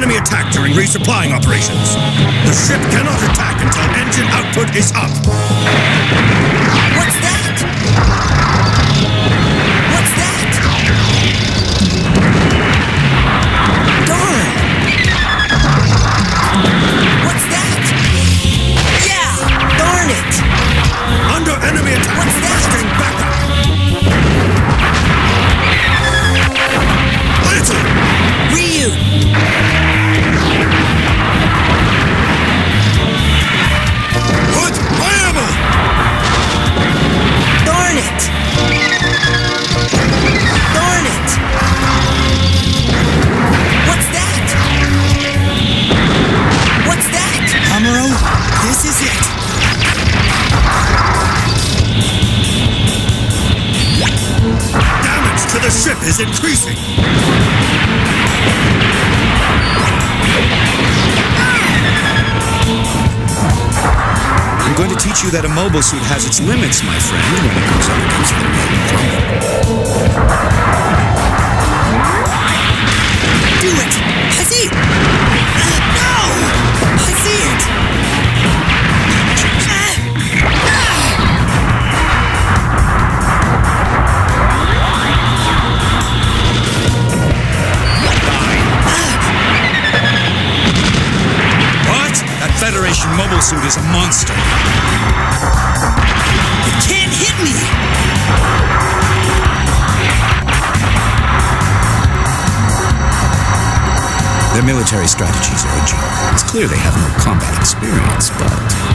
enemy attack during resupplying operations. The ship cannot attack until engine output is up. What's that? What's that? Darn! What's that? Yeah! Darn it! Under enemy attack! What's that? Requesting backup! Little! Ryu! Put my ammo! Darn it! Darn it! What's that? What's that? Amuro, this is it! Damage to the ship is increasing! I'm going to teach you that a mobile suit has its limits, my friend, when it goes up against the main plane. Do it! I see! No! I see it! What? That Federation mobile suit is a monster. It can't hit me! Their military strategies are a joke. It's clear they have no combat experience, but...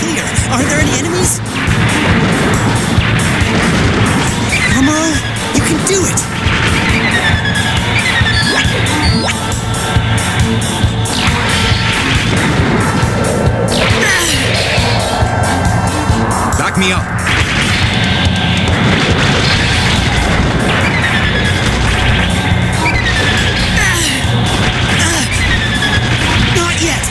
clear. Are there any enemies? Amuro, you can do it! Back me up. Not yet!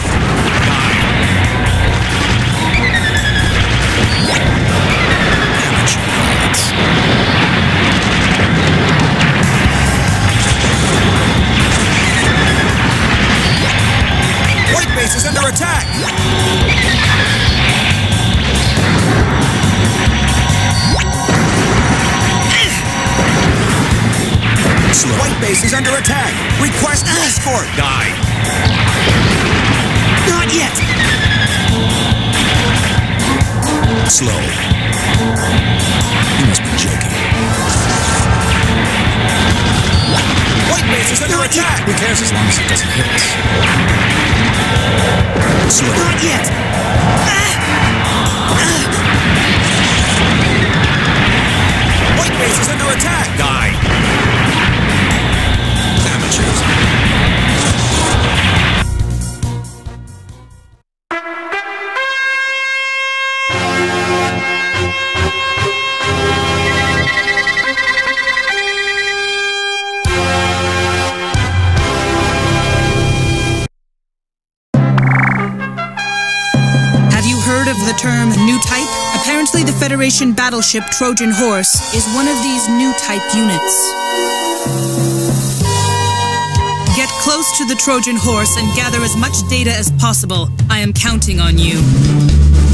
White base is under attack! Slow. White base is under attack! Request escort! Die! Not yet! Slow. You must be joking. White base is under attack! Who cares as long as it doesn't hit us? Slow. Not yet! White base is under attack! Die! Amateurs. Have you heard of the term new type? Apparently the Federation battleship Trojan Horse is one of these new type units. Get close to the Trojan Horse and gather as much data as possible. I am counting on you.